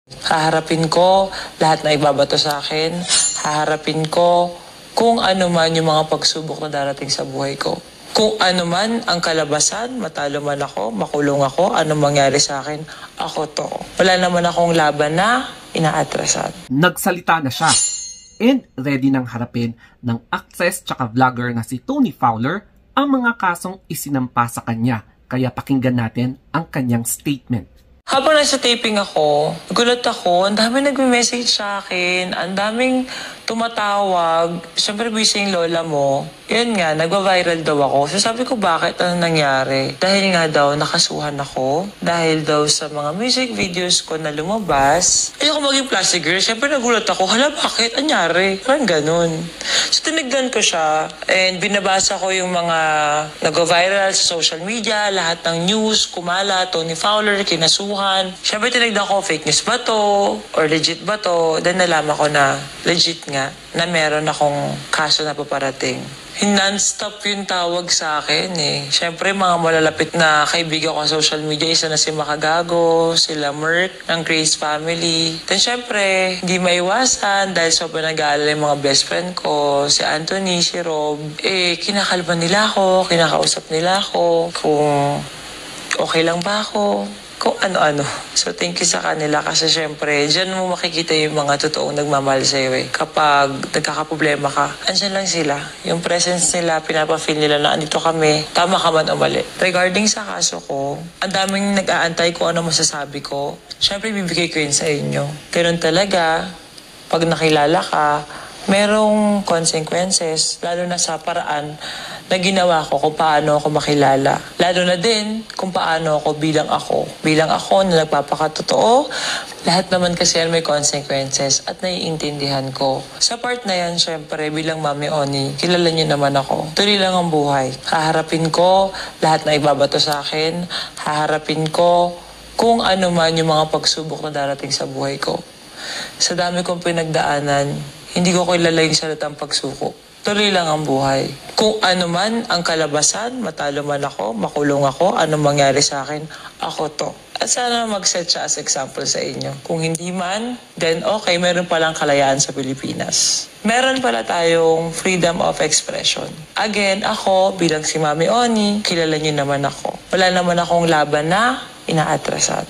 Haharapin ko lahat na ibabato sa akin. Haharapin ko kung ano man yung mga pagsubok na darating sa buhay ko. Kung ano man ang kalabasan, matalo man ako, makulong ako, anong mangyari sa akin, ako to. Wala naman akong laban na inaatrasan. Nagsalita na siya and ready nang harapin ng actress tsaka vlogger na si Tony Fowler ang mga kasong isinampa sa kanya. Kaya pakinggan natin ang kanyang statement. Habang nasa taping ako, gulat ako, ang daming nagme-message sa akin, ang daming tumatawag. Siyempre busy yung lola mo. Yun nga, nagwa-viral daw ako. So sabi ko, bakit? Anong nangyari? Dahil nga daw, nakasuhan ako. Dahil daw sa mga music videos ko na lumabas. Ayoko maging plastic girl. Siyempre nagulat ako, hala bakit? Anyari? Parang ganun. So tinignan ko siya and binabasa ko yung mga nagwa-viral sa social media, lahat ng news, kumala, Tony Fowler, kinasuhan. Siyempre tinignan ko, fake news ba to? Or legit ba to? Then nalaman ko na legit nga, na meron akong kaso na paparating. Non-stop yung tawag sa akin eh. Siyempre, mga malalapit na kaibigan ko sa social media, isa na si Makagago, sila Merk, ng Grace Family. Then siyempre, hindi maiwasan dahil sobrang nag-aalala yung mga best friend ko, si Anthony, si Rob. Kinakalban nila ako, kinakausap nila ako, kung okay lang ba ako, kung ano-ano. So, thank you sa kanila kasi syempre, dyan mo makikita yung mga totoong nagmamahal sa'yo eh. Kapag nagkakaproblema ka, andyan lang sila. Yung presence nila, pinapafeel nila na andito kami, tama ka man o mali. Regarding sa kaso ko, ang daming nag-aantay ko ano masasabi ko. Syempre, bibigay ko yun sa inyo. Ganun talaga, pag nakilala ka, merong consequences, lalo na sa paraan na ginawa ko kung paano ako makilala. Lalo na din kung paano ako bilang ako. Bilang ako na nagpapakatotoo, lahat naman kasi yan may consequences at naiintindihan ko. Sa part na yan, syempre, bilang Mami Oni, kilala niyo naman ako. Tuloy lang ang buhay. Haharapin ko lahat na ibabato sa akin. Haharapin ko kung ano man yung mga pagsubok na darating sa buhay ko. Sa dami kong pinagdaanan, hindi ko kilala yung salitang pagsuko. Tuloy lang ang buhay. Kung ano man ang kalabasan, matalo man ako, makulong ako, anong mangyari sa akin, ako to. At sana mag-set siya as example sa inyo. Kung hindi man, then okay, meron palang kalayaan sa Pilipinas. Meron pala tayong freedom of expression. Again, ako bilang si Mami Oni, kilala niyo naman ako. Wala naman akong laban na inaatrasan.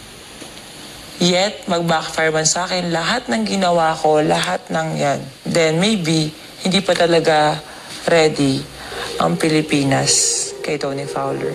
Yet, mag-backfire man sa akin lahat ng ginawa ko, lahat ng yan. Then maybe, hindi pa talaga ready ang Pilipinas kay Tony Fowler.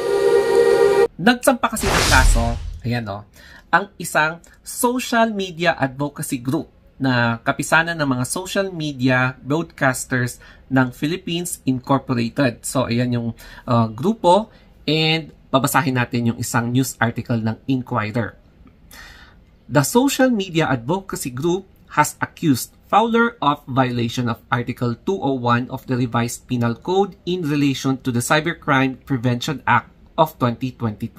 Nagsampa kasi ng kaso, ayan o, ang isang social media advocacy group na kapisanan ng mga social media broadcasters ng Philippines Incorporated. So, ayan yung grupo and babasahin natin yung isang news article ng Inquirer. The social media advocacy group has accused Fowler of violation of Article 201 of the Revised Penal Code in relation to the Cybercrime Prevention Act of 2012.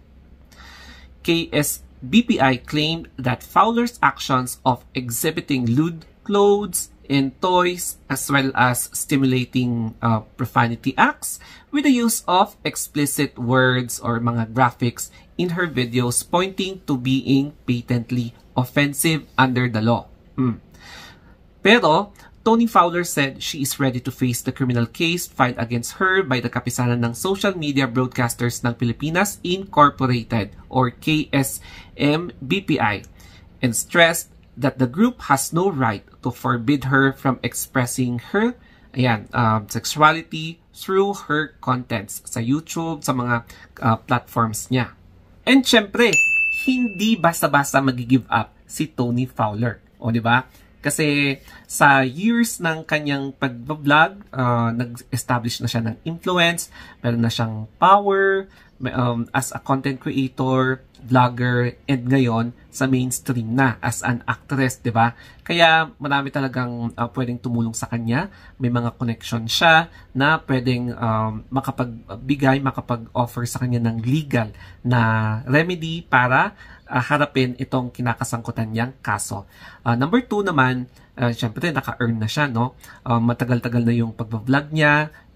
KSBPI claimed that Fowler's actions of exhibiting lewd clothes and toys as well as stimulating profanity acts with the use of explicit words or mga graphics in her videos pointing to being patently offensive under the law. Pero, Tony Fowler said she is ready to face the criminal case filed against her by the kapisanan ng Social Media Broadcasters ng Pilipinas Incorporated or KSMBPI and stressed that the group has no right to forbid her from expressing her sexuality through her contents sa YouTube, sa mga platforms niya. And syempre, hindi basta-basta mag-give up si Tony Fowler. O, di ba? Kasi sa years ng kanyang pag-vlog, nag-establish na siya ng influence, meron na siyang power as a content creator, vlogger, and ngayon sa mainstream na as an actress, di ba? Kaya marami talagang pwedeng tumulong sa kanya. May mga connection siya na pwedeng makapag-offer sa kanya ng legal na remedy para harapin itong kinakasangkutan niyang kaso. Number 2 naman, syempre naka-earn na siya, no? Matagal-tagal na yung pag-vlog niya,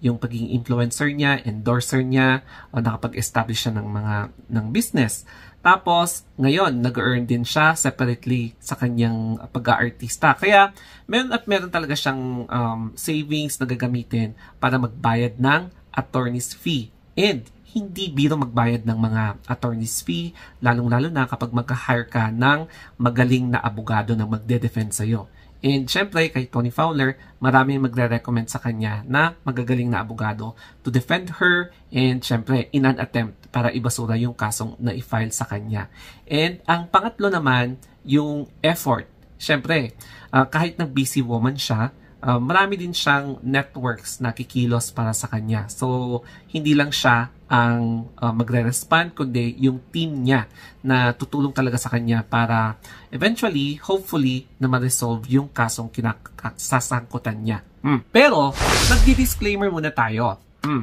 yung pagiging influencer niya, endorser niya, o nakapag-establish siya ng business. Tapos, ngayon, nag-earn din siya separately sa kanyang pag-aartista. Kaya, meron talaga siyang savings na gagamitin para magbayad ng attorney's fee. And, hindi biro magbayad ng mga attorney's fee, lalong-lalo na kapag magka-hire ka ng magaling na abogado na magde-defend sa'yo. And syempre, kay Tony Fowler, maraming magre-recommend sa kanya na magagaling na abogado to defend her and syempre, in an attempt para ibasura yung kasong na i-file sa kanya. And ang pangatlo naman, yung effort. Syempre, kahit na busy woman siya, marami din siyang networks na kikilos para sa kanya. So, hindi lang siya ang magre-respond, kundi yung team niya na tutulong talaga sa kanya para eventually, hopefully, na ma-resolve yung kasong kinasasangkutan niya. Pero, magdi-disclaimer muna tayo.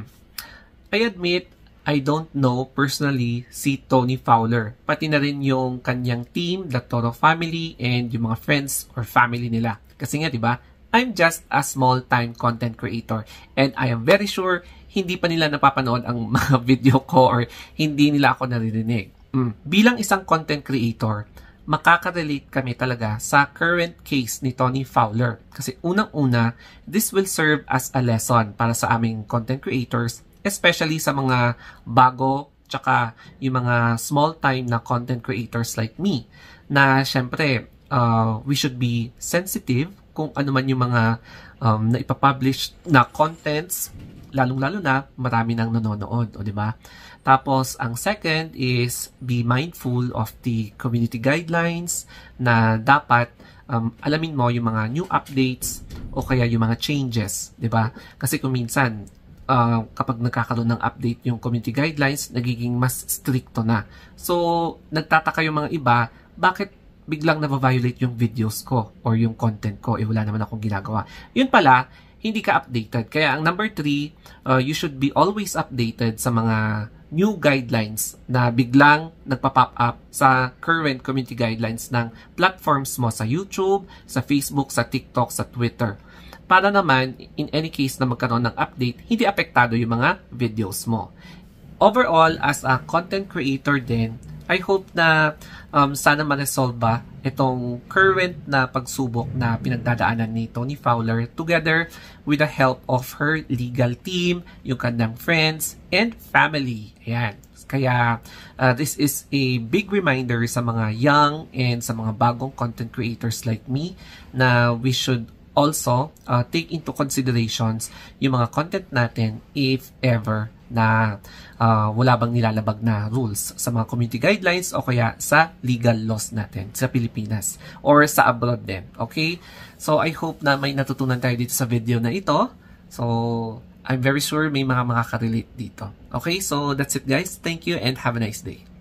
I admit, I don't know personally si Tony Fowler. Pati na rin yung kanyang team, the Toro family, and yung mga friends or family nila. Kasi nga, di ba, I'm just a small-time content creator and I am very sure hindi pa nila napapanood ang mga video ko or hindi nila ako naririnig. Bilang isang content creator, makaka-relate kami talaga sa current case ni Tony Fowler. Kasi unang-una, this will serve as a lesson para sa aming content creators, especially sa mga bago tsaka yung mga small-time na content creators like me na syempre, we should be sensitive kung ano man yung mga na ipapublish na contents, lalong-lalo na marami nang nanonood, o di ba? Tapos, ang second is be mindful of the community guidelines na dapat alamin mo yung mga new updates o kaya yung mga changes, di ba? Kasi kung minsan, kapag nagkakaroon ng update yung community guidelines, nagiging mas stricto na. So, nagtataka yung mga iba, bakit biglang na-violate yung videos ko or yung content ko, wala naman akong ginagawa. Yun pala, hindi ka updated. Kaya ang number 3, you should be always updated sa mga new guidelines na biglang nagpa-pop up sa current community guidelines ng platforms mo sa YouTube, sa Facebook, sa TikTok, sa Twitter. Para naman, in any case na magkaroon ng update, hindi apektado yung mga videos mo. Overall, as a content creator din, I hope na sana ma-resolve ba itong current na pagsubok na pinagdadaanan ni Tony Fowler together with the help of her legal team, yung kanyang friends, and family. Ayan. Kaya this is a big reminder sa mga young and sa mga bagong content creators like me na we should also take into considerations yung mga content natin if ever na wala bang nilalabag na rules sa mga community guidelines o kaya sa legal laws natin sa Pilipinas or sa abroad din. Okay? So, I hope na may natutunan tayo dito sa video na ito. So, I'm very sure may mga makaka-relate dito. Okay? So, that's it guys. Thank you and have a nice day.